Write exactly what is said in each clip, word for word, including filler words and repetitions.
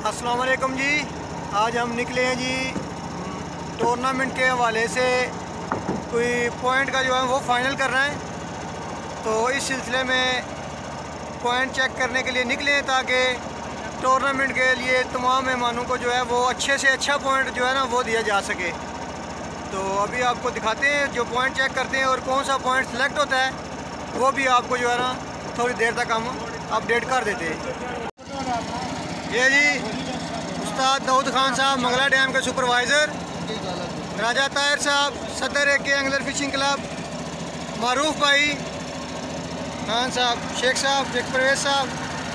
अस्सलाम वालेकुम जी। आज हम निकले हैं जी टूर्नामेंट के हवाले से कोई पॉइंट का जो है वो फाइनल कर रहे हैं, तो इस सिलसिले में पॉइंट चेक करने के लिए निकले हैं ताकि टूर्नामेंट के लिए तमाम मेहमानों को जो है वो अच्छे से अच्छा पॉइंट जो है ना वो दिया जा सके। तो अभी आपको दिखाते हैं जो पॉइंट चेक करते हैं और कौन सा पॉइंट सेलेक्ट होता है वो भी आपको जो है ना थोड़ी देर तक हम अपडेट कर देते हैं। ये जी उस्ताद दाऊद खान साहब मंगला डैम के सुपरवाइज़र, राजा ताहिर साहब सदर ए के एंगलर फिशिंग क्लब, मारूफ भाई खान साहब, शेख साहब, शेख परवेज साहब,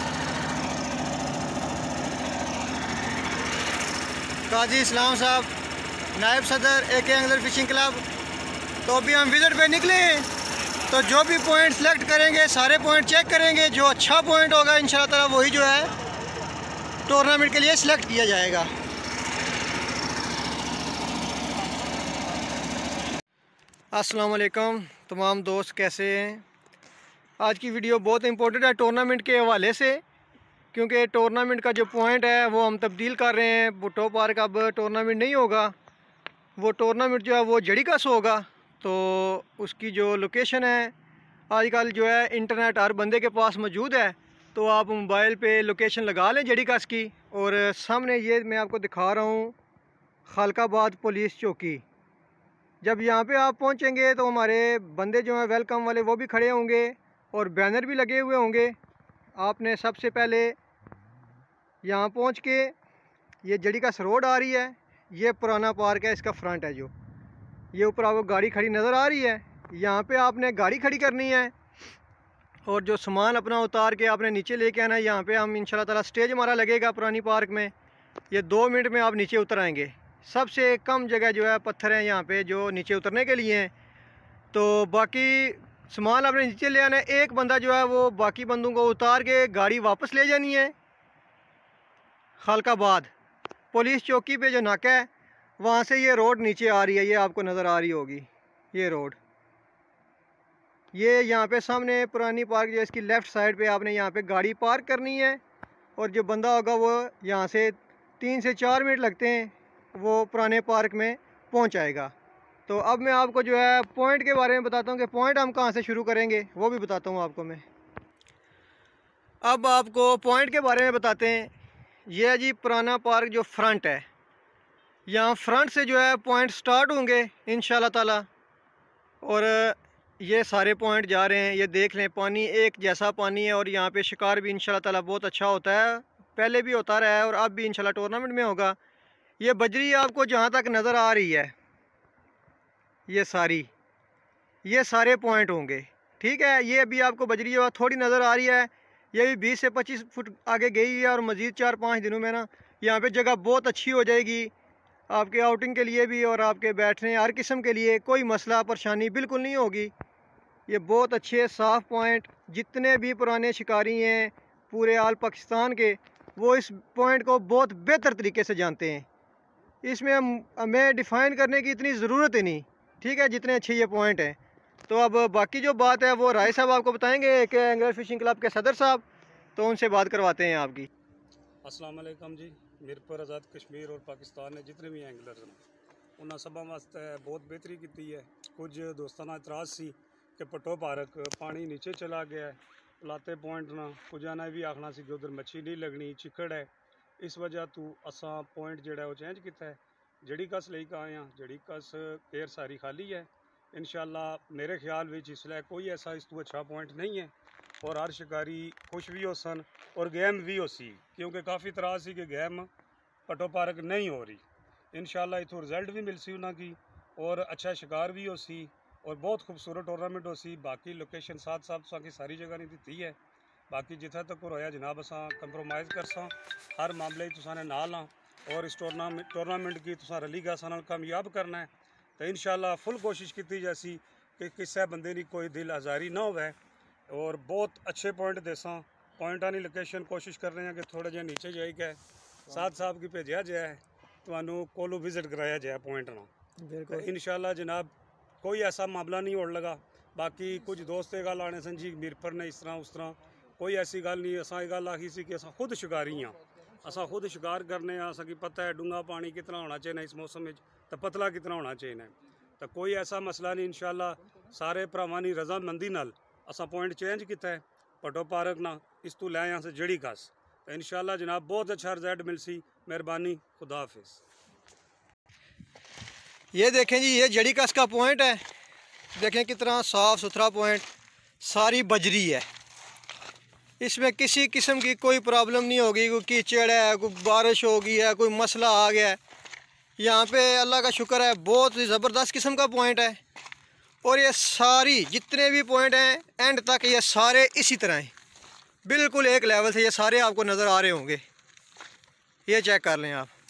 काजी इस्लाम साहब, नायब सदर ए के एंगलर फिशिंग क्लब। तो अभी हम विज़िट पे निकले हैं, तो जो भी पॉइंट सेलेक्ट करेंगे सारे पॉइंट चेक करेंगे। जो अच्छा पॉइंट होगा इंशाल्लाह ताला वही जो है टूर्नामेंट के लिए सिलेक्ट किया जाएगा। अस्सलाम वालेकुम तमाम दोस्त, कैसे हैं? आज की वीडियो बहुत इंपॉर्टेंट है टूर्नामेंट के हवाले से, क्योंकि टूर्नामेंट का जो पॉइंट है वो हम तब्दील कर रहे हैं। भुट्टो पार्क अब टूर्नामेंट नहीं होगा, वो टूर्नामेंट जो है वो जड़ीकस होगा। तो उसकी जो लोकेशन है आजकल जो है इंटरनेट हर बंदे के पास मौजूद है, तो आप मोबाइल पे लोकेशन लगा लें जड़ीकस की। और सामने ये मैं आपको दिखा रहा हूँ खालकाबाद पुलिस चौकी। जब यहाँ पे आप पहुँचेंगे तो हमारे बंदे जो हैं वेलकम वाले वो भी खड़े होंगे और बैनर भी लगे हुए होंगे। आपने सबसे पहले यहाँ पहुँच के ये जड़ीकस रोड आ रही है, ये पुराना पार्क है, इसका फ्रंट है। जो ये ऊपर आपको गाड़ी खड़ी नज़र आ रही है, यहाँ पे आपने गाड़ी खड़ी करनी है और जो सामान अपना उतार के आपने नीचे लेके आना है। यहाँ पे हम इंशाल्लाह ताला स्टेज हमारा लगेगा पुरानी पार्क में। ये दो मिनट में आप नीचे उतर आएंगे। सबसे कम जगह जो है पत्थर हैं यहाँ पे जो नीचे उतरने के लिए हैं। तो बाकी सामान आपने नीचे ले आना है। एक बंदा जो है वो बाकी बंदों को उतार के गाड़ी वापस ले जानी है। खालकाबाद पुलिस चौकी पे जो नाका है वहाँ से ये रोड नीचे आ रही है, ये आपको नज़र आ रही होगी ये रोड। ये यहाँ पे सामने पुरानी पार्क जो इसकी लेफ़्ट साइड पे आपने यहाँ पे गाड़ी पार्क करनी है और जो बंदा होगा वो यहाँ से तीन से चार मिनट लगते हैं वो पुराने पार्क में पहुँच जाएगा। तो अब मैं आपको जो है पॉइंट के बारे में बताता हूँ कि पॉइंट हम कहाँ से शुरू करेंगे वो भी बताता हूँ आपको मैं। अब आपको पॉइंट के बारे में बताते हैं। ये है जी पुराना पार्क जो फ्रंट है, यहाँ फ्रंट से जो है पॉइंट स्टार्ट होंगे इंशाल्लाह ताला। और ये सारे पॉइंट जा रहे हैं, ये देख लें पानी एक जैसा पानी है और यहाँ पे शिकार भी इंशाल्लाह ताला बहुत अच्छा होता है, पहले भी होता रहा है और अब भी इंशाल्लाह टूर्नामेंट में होगा। ये बजरी आपको जहाँ तक नज़र आ रही है ये सारी ये सारे पॉइंट होंगे, ठीक है। ये अभी आपको बजरी जो थोड़ी नज़र आ रही है ये भी बीस से पच्चीस फुट आगे गई है और मज़ीद चार पाँच दिनों में ना यहाँ पे जगह बहुत अच्छी हो जाएगी आपके आउटिंग के लिए भी और आपके बैठने हर किस्म के लिए। कोई मसला परेशानी बिल्कुल नहीं होगी। ये बहुत अच्छे साफ़ पॉइंट, जितने भी पुराने शिकारी हैं पूरे आल पाकिस्तान के वो इस पॉइंट को बहुत बेहतर तरीके से जानते हैं। इसमें हम हमें डिफ़ाइन करने की इतनी ज़रूरत ही नहीं, ठीक है, जितने अच्छे ये पॉइंट हैं। तो अब बाकी जो बात है वो राय साहब आपको बताएंगे कि एंगलर फिशिंग क्लब के सदर साहब, तो उनसे बात करवाते हैं आपकी। अस्सलाम वालेकुम जी। मेरे पर आज़ाद कश्मीर और पाकिस्तान ने जितने भी एंगलर उन्होंने सब वास्ते बहुत बेहतरी की है। कुछ दोस्ताना इतराज़ सी कि भुट्टो पार्क पानी नीचे चला गया है, लाते पॉइंट ना कुछ ने भी आखना सी कि उधर मच्छी नहीं लगनी, चिकड़ है। इस वजह तो असा पॉइंट जो है वो चेंज किया है, जड़ीकस लेके आए हैं। जड़ीकस केयर सारी खाली है। इंशाल्लाह मेरे ख्याल में इसलिए कोई ऐसा इस तो अच्छा पॉइंट नहीं है और हर शिकारी खुश भी हो सन और गेम भी हो सी, क्योंकि काफ़ी तरह सी कि गेम भुट्टो पार्क नहीं हो रही। इंशाल्लाह इतों रिजल्ट भी मिल सी उन्होंने और अच्छा शिकार भी हो सी और बहुत खूबसूरत टूर्नामेंट हो सी। बाकी लोकेशन साथ साथ तुसा की सारी जगह नहीं दी है, बाकी जिथे तक होया जनाब असा कंप्रोमाइज़ कर सा हर मामले तुसा ने नाल हाँ और इस टूर्नामेंट टूर्नामेंट की तुसा रली गा सा कामयाब करना है। तो इंशाल्लाह फुल कोशिश की जैसी कि किसी बंदे की कोई दिल आज़ारी ना होवे और बहुत अच्छे पॉइंट देसा पॉइंटा की लोकेशन कोशिश कर रहे हैं कि थोड़े जे नीचे जाएगा साथ साहब की भेजा जाए तो कोलो विजिट कराया जाए पॉइंट ना। तो इंशाल्लाह जनाब कोई ऐसा मामला नहीं होने लगा। बाकी कुछ दोस्त ये गल आने सन जी मीरपुर ने इस तरह उस तरह, कोई ऐसी गल नहीं। असा गल आखी सी कि असा खुद शिकारी हाँ असा खुद शिकार करने असा की पता है डूंगा पानी कितना होना चाहिए इस मौसम में तो पतला कितना होना चाहिए तो कोई ऐसा मसला नहीं इंशाल्लाह सारे भरावां दी रजामंदी नाल असा पॉइंट चेंज किया है भट्टो पार्क ना इस तू लै यहाँ से जड़ी कस तो इंशाल्लाह जनाब बहुत अच्छा रिजल्ट मिलसी। मेहरबानी, खुदा हाफिज़। ये देखें जी, ये जड़ी कस का पॉइंट है, देखें कितना साफ़ सुथरा पॉइंट, सारी बजरी है, इसमें किसी किस्म की कोई प्रॉब्लम नहीं होगी, कोई कीचड़ है, कोई बारिश हो गई है, कोई मसला आ गया है। यहाँ पे अल्लाह का शुक्र है बहुत ही ज़बरदस्त किस्म का पॉइंट है। और ये सारी जितने भी पॉइंट हैं एंड तक ये सारे इसी तरह हैं, बिल्कुल एक लेवल से ये सारे आपको नज़र आ रहे होंगे। ये चेक कर लें आप।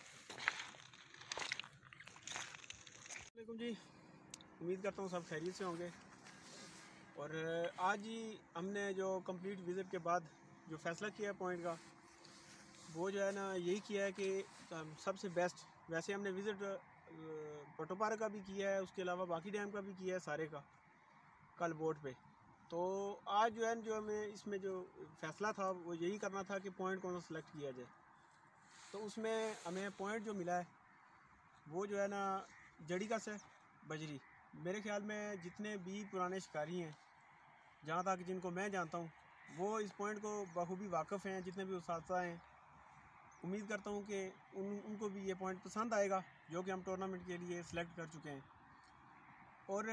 जी, उम्मीद करता हूँ सब खैरियत से होंगे। और आज ही हमने जो कंप्लीट विज़िट के बाद जो फ़ैसला किया है पॉइंट का, वो जो है ना यही किया है कि सबसे बेस्ट, वैसे हमने विज़िट भट्टो पार्क का भी किया है, उसके अलावा बाकी डैम का भी किया है, सारे का कल बोट पे। तो आज जो है जो हमें इसमें जो फ़ैसला था वो यही करना था कि पॉइंट कौन सा सिलेक्ट किया जाए। तो उसमें हमें पॉइंट जो मिला है वो जो है ना जड़ी कस है, बजरी। मेरे ख्याल में जितने भी पुराने शिकारी हैं, जहाँ तक जिनको मैं जानता हूँ, वो इस पॉइंट को बखूबी वाकिफ़ हैं। जितने भी उस्ताद हैं, उम्मीद करता हूँ कि उन उनको भी ये पॉइंट पसंद आएगा जो कि हम टूर्नामेंट के लिए सिलेक्ट कर चुके हैं। और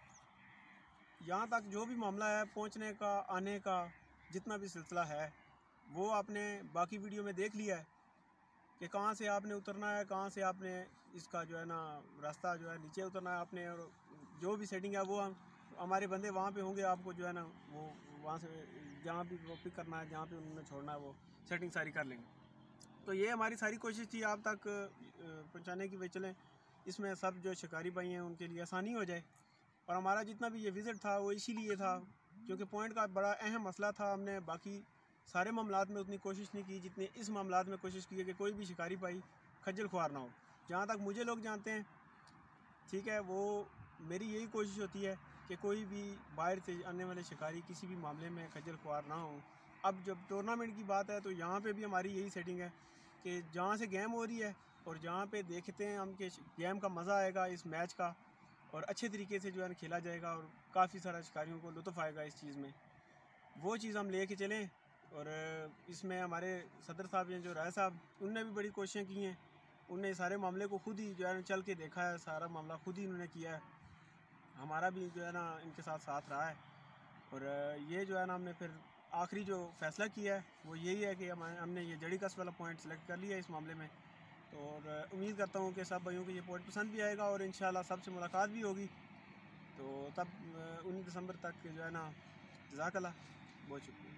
यहाँ तक जो भी मामला है पहुँचने का, आने का, जितना भी सिलसिला है, वो आपने बाकी वीडियो में देख लिया है कि कहाँ से आपने उतरना है, कहाँ से आपने इसका जो है ना रास्ता जो है नीचे उतरना है आपने। और जो भी सेटिंग है वो हम हमारे बंदे वहाँ पे होंगे, आपको जो है ना वो वहाँ से जहाँ भी वो पिक करना है, जहाँ पे उन्होंने छोड़ना है, वो सेटिंग सारी कर लेंगे। तो ये हमारी सारी कोशिश थी आप तक पहुँचाने की। वे चलें इसमें सब जो शिकारी भाई हैं उनके लिए आसानी हो जाए। और हमारा जितना भी ये विज़िट था वो इसीलिए था क्योंकि पॉइंट का बड़ा अहम मसला था। हमने बाकी सारे मामलात में उतनी कोशिश नहीं की जितनी इस मामलात में कोशिश की है कि कोई भी शिकारी भाई खज्जल ख्वार ना हो। जहाँ तक मुझे लोग जानते हैं, ठीक है, वो मेरी यही कोशिश होती है कि कोई भी बाहर से आने वाले शिकारी किसी भी मामले में खज्जल ख्वार ना हो। अब जब टूर्नामेंट की बात है तो यहाँ पे भी हमारी यही सेटिंग है कि जहाँ से गेम हो रही है और जहाँ पे देखते हैं हम कि गेम का मज़ा आएगा इस मैच का और अच्छे तरीके से जो है खेला जाएगा और काफ़ी सारा शिकारियों को लुत्फ़ आएगा इस चीज़ में, वो चीज़ हम ले कर चलें। और इसमें हमारे सदर साहब हैं जो राय साहब, उनने भी बड़ी कोशिशें की हैं। उनने सारे मामले को खुद ही जो है चल के देखा है, सारा मामला खुद ही उन्होंने किया है। हमारा भी जो है ना इनके साथ साथ रहा है। और ये जो है ना हमने फिर आखिरी जो फ़ैसला किया है वो यही है कि हम हमने ये जड़ी कस वाला पॉइंट सेलेक्ट कर लिया है इस मामले में। तो और उम्मीद करता हूँ कि सब भाइयों को ये पॉइंट पसंद भी आएगा और इंशाल्लाह सबसे मुलाकात भी होगी। तो तब उन्नीस दिसंबर तक जो है ना जज़ाकल्लाह, बहुत शुक्रिया।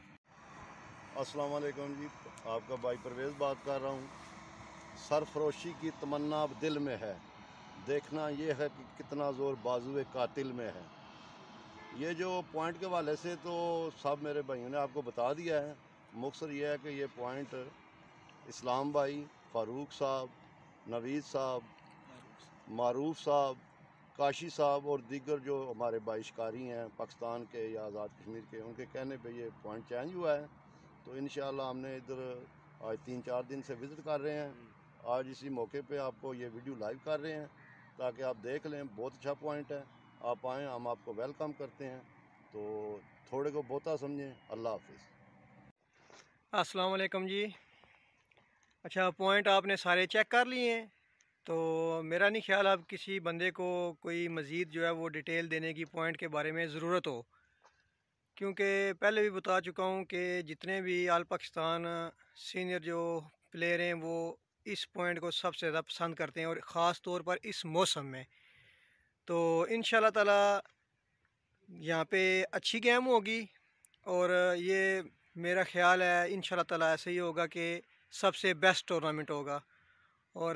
अस्सलाम वालेकुम जी, आपका भाई परवेज़ बात कर रहा हूँ। सरफरोशी की तमन्ना अब दिल में है, देखना ये है कि कितना ज़ोर बाजुए कातिल में है। ये जो पॉइंट के हवाले से तो सब मेरे भाइयों ने आपको बता दिया है। मुख्तसर ये है कि ये पॉइंट इस्लाम भाई, फ़ारूक साहब, नवीद साहब, मारूफ साहब, काशी साहब और दीगर जो हमारे भाई शिकारी हैं पाकिस्तान के या आज़ाद कश्मीर के, उनके कहने पे ये पॉइंट चेंज हुआ है। तो इंशाल्लाह हमने इधर आज तीन चार दिन से विज़िट कर रहे हैं। आज इसी मौके पे आपको ये वीडियो लाइव कर रहे हैं ताकि आप देख लें। बहुत अच्छा पॉइंट है, आप आएँ, हम आपको वेलकम करते हैं। तो थोड़े को बहुता समझें। अल्लाह हाफिज़। अस्सलाम वालेकुम जी। अच्छा, पॉइंट आपने सारे चेक कर लिए हैं, तो मेरा नहीं ख्याल अब किसी बंदे को कोई मज़ीद जो है वो डिटेल देने की पॉइंट के बारे में ज़रूरत हो, क्योंकि पहले भी बता चुका हूँ कि जितने भी आल पाकिस्तान सीनियर जो प्लेयर हैं वो इस पॉइंट को सबसे ज़्यादा पसंद करते हैं और ख़ास तौर पर इस मौसम में। तो इंशाल्लाह ताला यहाँ पे अच्छी गेम होगी और ये मेरा ख़्याल है इंशाल्लाह ताला ऐसे ही होगा कि सबसे बेस्ट टूर्नामेंट होगा। और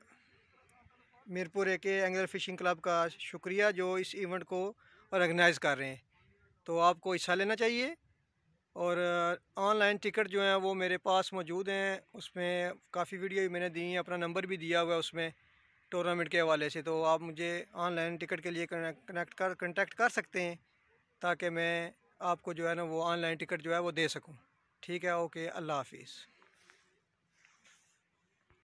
मीरपुर ए के एंगलर फ़िशिंग क्लब का शुक्रिया जो इस इवेंट को ऑर्गेनाइज़ कर रहे हैं। तो आपको हिस्सा लेना चाहिए। और ऑनलाइन टिकट जो हैं वो मेरे पास मौजूद हैं, उसमें काफ़ी वीडियो भी मैंने दी हैं, अपना नंबर भी दिया हुआ है उसमें टूर्नामेंट के हवाले से। तो आप मुझे ऑनलाइन टिकट के लिए कनेक्ट कर कनेक्ट कर सकते हैं ताकि मैं आपको जो है ना वो ऑनलाइन टिकट जो है वो दे सकूं। ठीक है, ओके, अल्लाह हाफिज़।